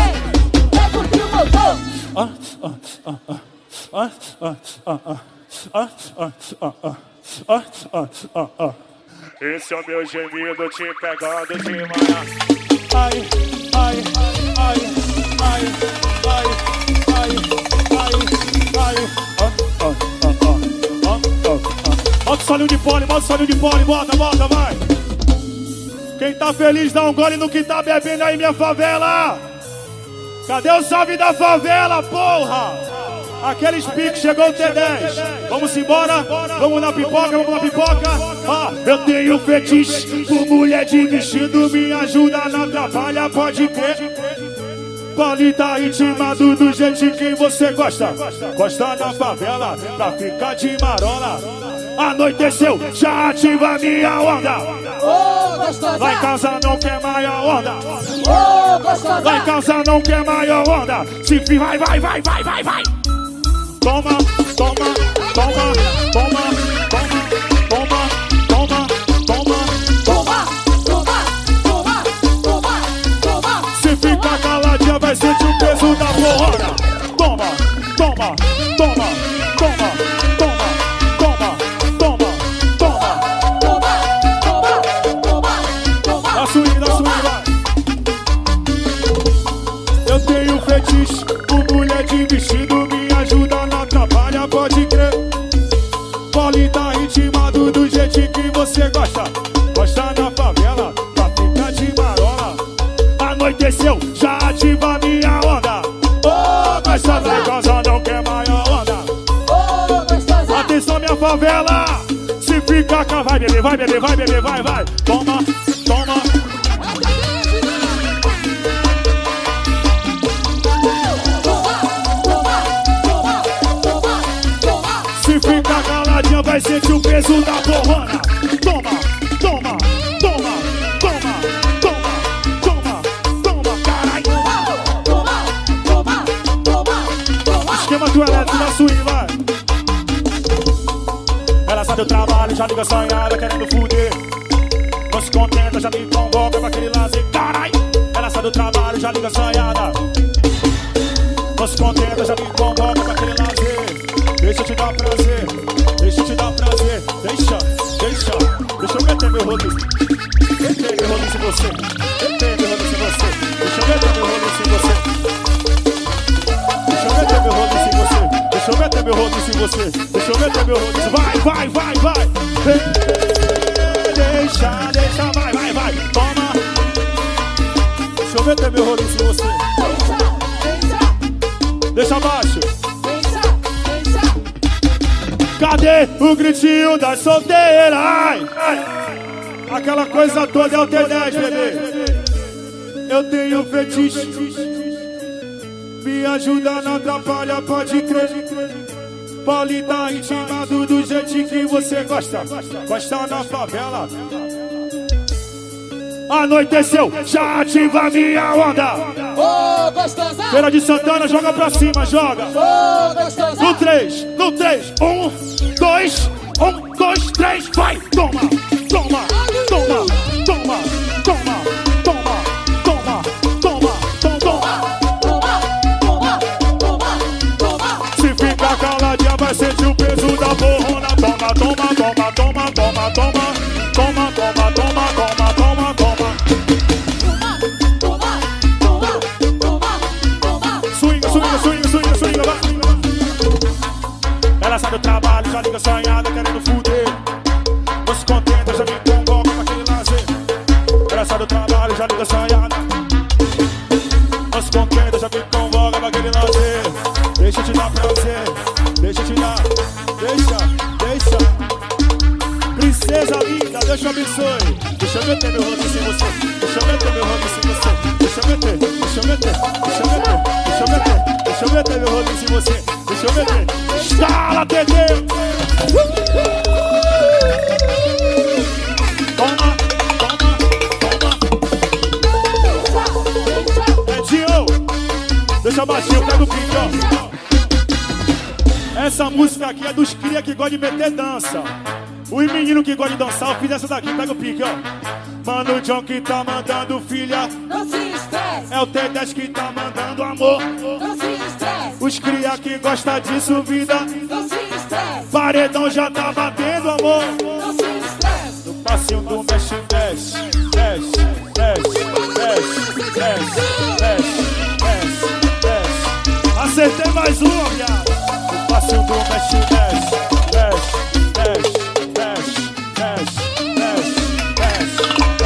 Ah, ah, ah, ah. Ah, ah, ah, ah, ah, ah, ah. ah, ah, ah, ah. Esse é o meu gemido te pegando de manhã. Ai, ai, ai, ai, ai, ai, ai, ai. Ah, ah, ah, ah, ah, ah. Bota o solinho de pole, bota o solinho de pole, bota, bota, vai. Quem tá feliz dá um gole no que tá bebendo aí, minha favela. Cadê o salve da favela, porra? Aqueles piques, chegou o T dez. Vamos embora, vamos na pipoca, vamos na pipoca. Ah, eu tenho fetiche por mulher de vestido, me ajuda, não atrapalha, pode crer. Palita intimado do jeito que você gosta. Gosta da favela, pra ficar de marola. Anoiteceu, já ativa minha onda. Ô, gostosa! Lá em casa não quer maior onda. Ô, gostosa! Lá em casa não quer maior onda. Se fi, vai, vai, vai, vai, vai, vai. Toma, toma, toma, toma, toma, toma, toma, toma, Toma, toma, toma, toma, toma. se ficar caladinha vai sentir o peso da porrada. Toma, toma, toma, toma, toma, toma, toma, toma. Toma, toma, toma, toma. Da swing, da swing, vai. Eu tenho fetiche por mulher de vestido, me ajuda, não atrapalha, pode crer. Polita intimado do jeito que você gosta. Gosta na favela, pra ficar de marola. Anoiteceu, já ativa minha onda. Ô, gostosa, lá em casa não quer maior onda. Ô, gostosa! Atenção, minha favela. Se ficar cá, vai beber, vai beber, vai beber, vai, vai. Toma, toma. Se ficar caladinha vai sentir o peso da porrona. Toma, toma, toma, toma, toma, toma, toma, caralho. Toma, toma, toma, toma. Esquema do elétrico da swing, vai. Ela sai do trabalho, já liga sonhada, querendo fuder. Não se contenta, já me convoca pra aquele lazer, caralho. Ela sai do trabalho, já liga sonhada. Não se contenta, já me convoca pra aquele lazer. Deixa eu te dar prazer, deixa eu te dar prazer. Deixa, deixa, deixa eu meter meu roliço. Meter meu roliço em você, meter meu roliço em você. Deixa eu meter meu roliço em você. Deixa eu meter meu roliço em você. Deixa eu meter meu roliço em você. Deixa eu meter meu roliço. Vai, vai, vai, vai. Deixa, deixa, vai, vai, vai. Toma. Deixa eu meter meu roliço em você. Deixa abaixo. Cadê o gritinho das solteiras? Ai, ai. Aquela coisa toda é o T dez, bebê. Eu tenho fetiche, me ajuda, não atrapalha, pode crer. Polita intimado do jeito que você gosta. Gosta na favela. Anoiteceu, já ativa minha onda. Ô, gostosa! Feira de Santana, joga pra cima, joga. Ô, gostosa! No três, no três, um, dois, um, dois, três, vai! Toma, toma, toma, toma, toma, toma, toma, toma, toma, toma. Toma, toma, toma, toma. Se ficar caladinha vai sentir o peso da porrona. Toma, toma, toma, toma, toma, toma, toma, toma, toma, toma, toma, toma. Toma, toma, toma, toma. Swing, swing, swing, swing, swing, vai. Ela sai do trabalho, já liga sonhada, querendo fuder. Não se contenta, já me convoca pra aquele lazer. Ela sai do trabalho, já liga sonhada. Não se contenta, já me convoca pra aquele lazer. Deixa eu te dar prazer, deixa eu te dar. Deixa, deixa. Princesa linda, Deus te abençoe. Deixa eu meter meu rolo em você. Deixa eu meter meu rolo em você. Deixa eu meter, deixa eu meter, deixa eu meter, deixa eu meter, deixa eu meter meu rolo em você. Deixa eu meter. Estala, T D! Toma, toma, toma. Edinho, deixa baixinho, pega o pique, ó. Essa música aqui é dos cria que gosta de meter dança. Os meninos que gostam de dançar, eu fiz essa daqui, pega o pique, ó. Mano, o John que tá mandando filha. Não se estresse, É o T dez que tá mandando amor. não se estresse, Os cria que gosta disso, vida. não se estresse. estresse. Paredão já tá batendo, amor. Não se estresse. No passinho do mexe, mexe, mexe, mexe, mexe, mexe, mexe, mexe, mexe. Acertei mais uma, viado. No passinho do mexe, mexe, mexe, mexe, mexe, mexe, mexe, mexe,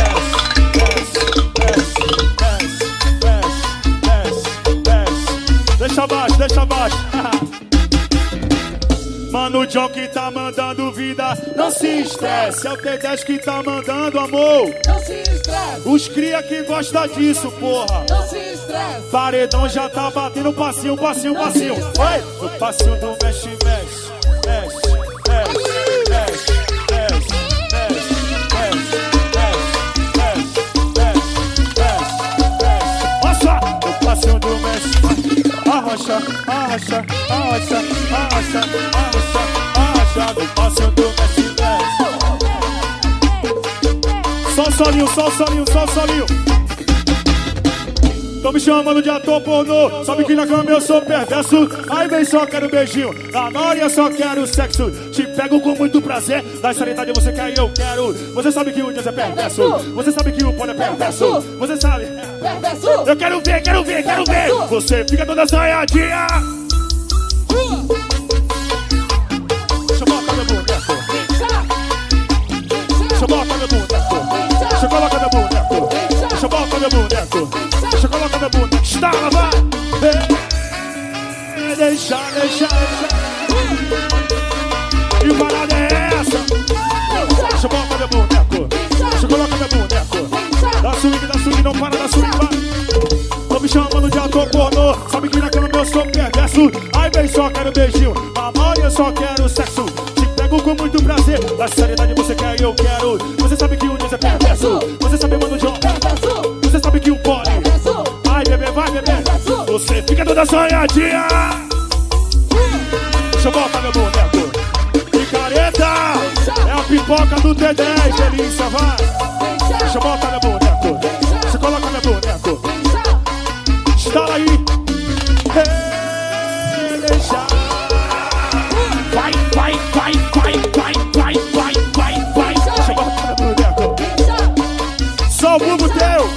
mexe, mexe, mexe, mexe, mexe. Deixa abaixo, deixa abaixo. Mano, o John que tá mandando vida, não se estresse. É o T dez que tá mandando amor. Não se estresse. Os cria que gosta disso, porra. Não se estresse. Paredão já tá batendo passinho, passinho, passinho. Vai! No passinho do mexe, mexe, mexe, mexe, mexe, mexe, mexe, mexe, mexe, mexe, mexe, mexe. Olha só! No passinho do mexe, arrocha, arrocha, arrocha, arrocha, arrocha, arrocha. No passinho do mexe, mexe. Só o solinho, só o solinho, só o solinho. Tô me chamando de ator pornô. Sabe que na cama eu sou perverso. Aí vem só quero beijinho. Na maioria só quero sexo. Te pego com muito prazer. Da seriedade você quer e eu quero. Você sabe que o Deus é perverso. Você sabe que o pão é perverso. Você sabe. Perverso. Eu quero ver, quero ver, quero ver. Você fica toda sonhadinha. Deixa eu botar meu boneco. Deixa eu botar meu boneco. Deixa eu colocar meu boneco. Deixa eu botar meu boneco. Deixa eu colocar meu boneco. Estala, vai. Ei, deixa, deixa, deixa. E parada é essa. Deixa eu botar meu boneco. Deixa eu colocar meu boneco. Dá swing, dá swing, não para, dá swing, vai. Tô me chamando de ator pornô. Sabe que na cama eu sou perverso. Aí vem só quero beijinho. Na maioria eu só quero sexo. Te pego com muito prazer. Da seriedade você quer e eu quero. Você sabe que o Deus é perverso. Você sabe, mano, John. Você sabe que o pole. Vai, bebê, vai, bebê. Você fica toda sonhadinha. Deixa eu botar meu boneco. Picareta. É a pipoca do T dez. Delícia, vai. Deixa eu botar meu boneco. Você coloca meu boneco. Estala aí. Ei, deixa. Vai, vai, vai, vai, vai, vai, vai, vai, vai. Deixa eu botar meu boneco. Só o bugo teu.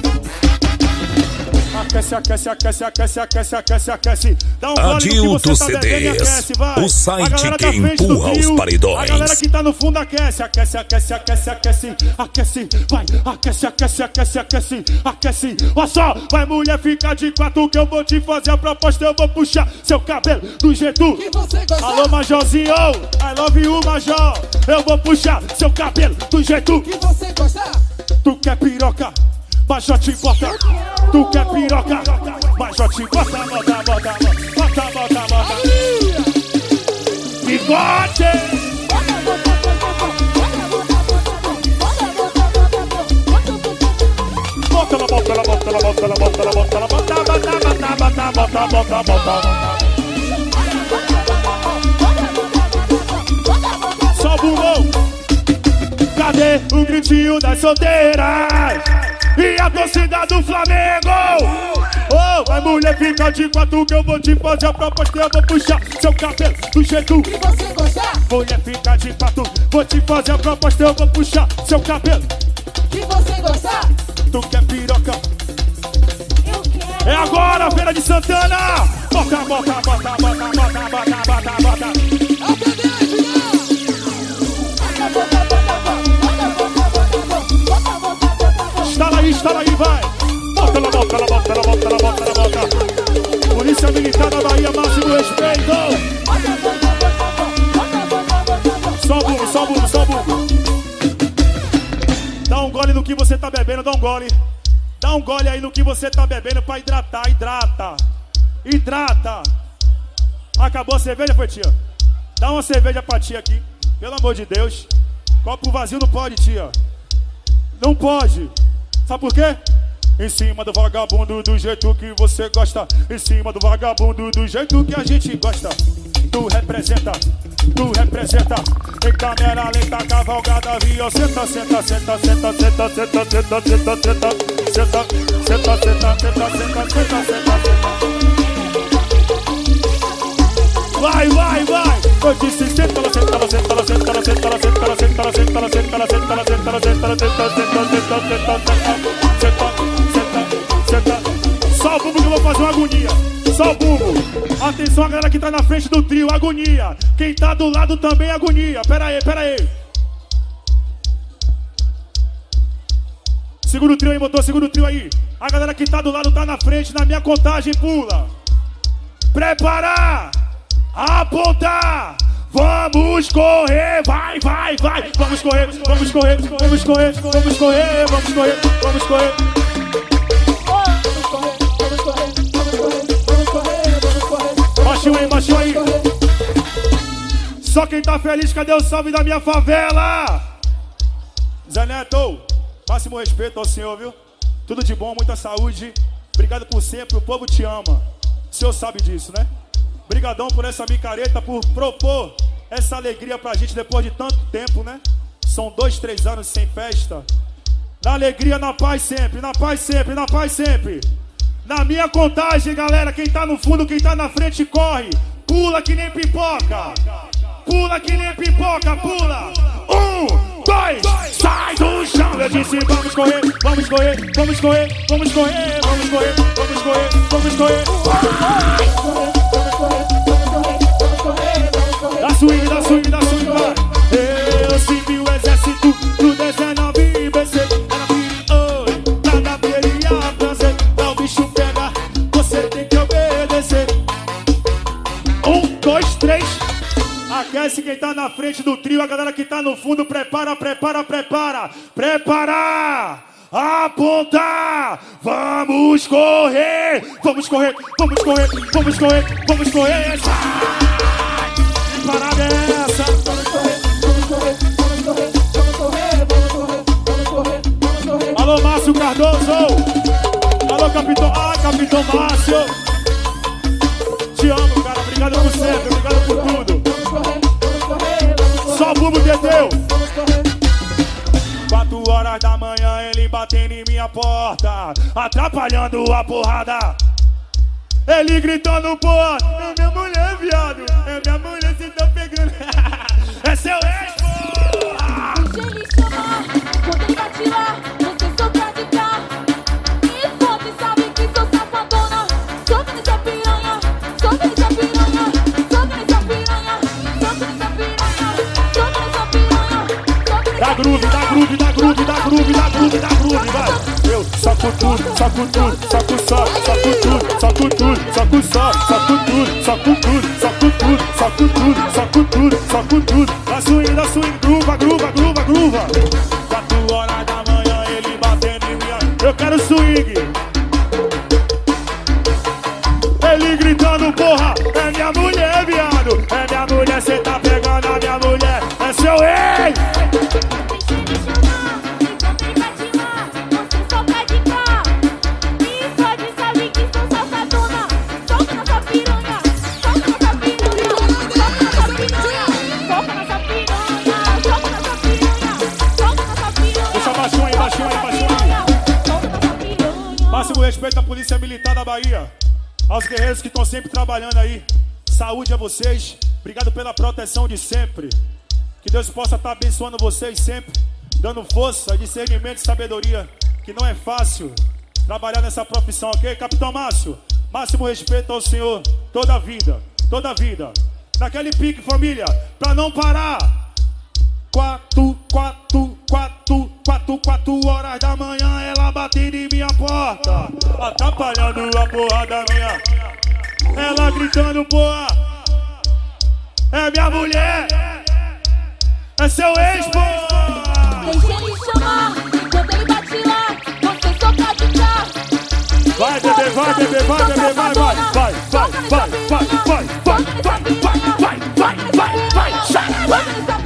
Aquece, aquece, aquece, aquece, aquece, aquece, aquece. Dá um gole no que você tá bebendo e aquece, vai. O site A que da frente do empurra os trio, paredões. A galera que tá no fundo aquece, aquece, aquece, aquece, aquece, aquece, vai, aquece, aquece, aquece, aquece, aquece. Olha só, vai mulher, fica de quatro que eu vou te fazer a proposta, eu vou puxar seu cabelo do jeito Que você gosta. Alô, Majorzinho, I love you, Major. Eu vou puxar seu cabelo do jeito Que você gosta. Tu quer piroca, mas já te bota. Tu quer piroca, mas já te bota. Bota, bota, bota, bota, bota. Bigode! Bota, ela bota, ela bota, ela bota, ela bota, ela bota, ela bota, bota, bota, bota, bota, bota, bota. Só burrou. Cadê o gritinho das solteiras? E a torcida do Flamengo? Oh, vai mulher, fica de quatro que eu vou te fazer a proposta. Eu vou puxar seu cabelo do jeito Que você gosta. mulher, fica de quatro, vou te fazer a proposta. Eu vou puxar seu cabelo. Que você gosta. Tu quer piroca? Eu quero. É agora, Feira de Santana. Bota, bota, bota, bota, bota, bota, bota, bota. É o T dez, final. Estala aí, estala aí, vai. Bota, ela bota, ela bota, ela bota, ela bota, ela bota. Polícia Militar da Bahia, máximo respeito. Só o burro, só o burro, só o burro. Dá um gole no que você tá bebendo, dá um gole. Dá um gole aí no que você tá bebendo pra hidratar, hidrata. Hidrata. Acabou a cerveja, foi, tia? Dá uma cerveja pra tia aqui, pelo amor de Deus. Copo vazio não pode, tia. Não pode. Sabe por quê? Em cima do vagabundo do jeito que você gosta. Em cima do vagabundo do jeito que a gente gosta. Tu representa, tu representa. Em câmera lenta, cavalgada, viu? Senta, senta, senta, senta, senta, senta, senta, senta, senta, senta, senta, senta, senta, senta, senta, senta. Vai, vai, vai. Eu disse senta, ela senta, ela senta, ela senta, ela senta, ela senta, ela senta, ela senta, ela senta, ela senta, ela senta, ela senta, ela senta, ela senta, senta, senta. Só o bumbo que eu vou fazer uma agonia. Só o bumbo. Atenção a galera que tá na frente do trio, agonia. Quem tá do lado também agonia. Pera aí, pera aí. Segura o trio aí, motor, segura o trio aí. A galera que tá do lado tá na frente, na minha contagem, pula. Preparar, apontar, vamos correr, vai, vai, vai. Vamos correr, vamos correr, vamos correr, vamos correr, vamos correr, vamos correr. Baixinho aí, baixinho aí. Só quem tá feliz, cadê o salve da minha favela? Zé Neto, máximo respeito ao senhor, viu? Tudo de bom, muita saúde. Obrigado por sempre, o povo te ama. O senhor sabe disso, né? Obrigadão por essa micareta, por propor essa alegria pra gente depois de tanto tempo, né? São dois, três anos sem festa. Na alegria, na paz sempre, na paz sempre, na paz sempre. Na minha contagem, galera, quem tá no fundo, quem tá na frente, corre. Pula que nem pipoca. Pula que nem pipoca, pula. Um, dois, sai do chão. Eu disse vamos correr, vamos correr, vamos correr, vamos correr, vamos correr, vamos correr, vamos correr. Dá swing, dá swing, dá swing, vai. Eu servi o exército do dezenove B C. Tá na feria, prazer, o bicho pega, você tem que obedecer. Um, dois, três. Aquece quem tá na frente do trio, a galera que tá no fundo, prepara, prepara, prepara. Preparar, apontar, vamos correr, vamos correr, vamos correr, vamos correr, vamos correr. Que parada é essa? Vamos correr, vamos correr, vamos correr, vamos correr, vamos correr, vamos correr, vamos correr. Alô, Márcio Cardoso. Alô, Capitão, ah, Capitão Márcio. Te amo, cara, obrigado por sempre, obrigado por tudo. Só o Bubo Teteu. Quatro horas da manhã ele batendo em minha porta, atrapalhando a porrada. Ele gritando, pô, é minha mulher, viado. É minha mulher, cê tá pegando. É seu ex, porra. Deixa ele chamar, quando ele bate lá, você só quer de cá. E pode sabe que sou safadona. Sobe nessa piranha, sobe nessa piranha, sobe nessa piranha, sobe nessa piranha, sobe nessa piranha, sobe nessa piranha. Dá groove, dá groove, dá groove, dá groove, dá groove, dá groove, vai. Eu saco tudo, saco tudo, saco só, saco tudo, saco tudo, saco só, saco tudo, saco tudo, saco tudo, saco tudo, saco tudo, saco tudo. Dá swing, dá swing, gruva, gruva, gruva, gruva. Quatro horas da manhã ele batendo em minha. Eu quero swing. Ele gritando, porra, é minha mulher, viado. É minha mulher, cê tá pegando a minha mulher. É seu ex. Máximo respeito à Polícia Militar da Bahia, aos guerreiros que estão sempre trabalhando aí. Saúde a vocês, obrigado pela proteção de sempre. Que Deus possa estar abençoando vocês sempre, dando força, discernimento e sabedoria, que não é fácil trabalhar nessa profissão, ok? Capitão Márcio, máximo respeito ao senhor, toda a vida, toda a vida. Naquele pique, família, pra não parar. Quatro, quatro, quatro, quatro, quatro horas da manhã ela batendo em minha porta, atrapalhando a porra da minha. Ela gritando, porra, é minha mulher, é seu ex, porra. Deixa ele chamar, quando ele bate lá, você só tá de cá. Vai, bebê, vai, bebê, vai, bebê, vai, vai, vai, vai, vai, vai, vai, vai, vai, vai, vai, vai, vai, sai.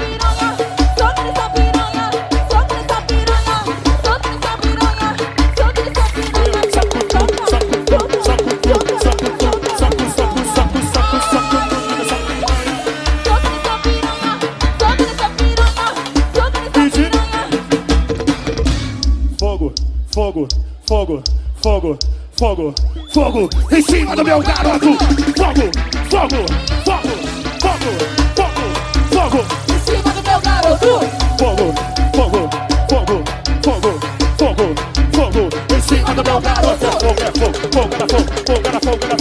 Fogo, fogo, fogo, fogo, fogo, em cima do meu garoto. Fogo, fogo, fogo, fogo, fogo,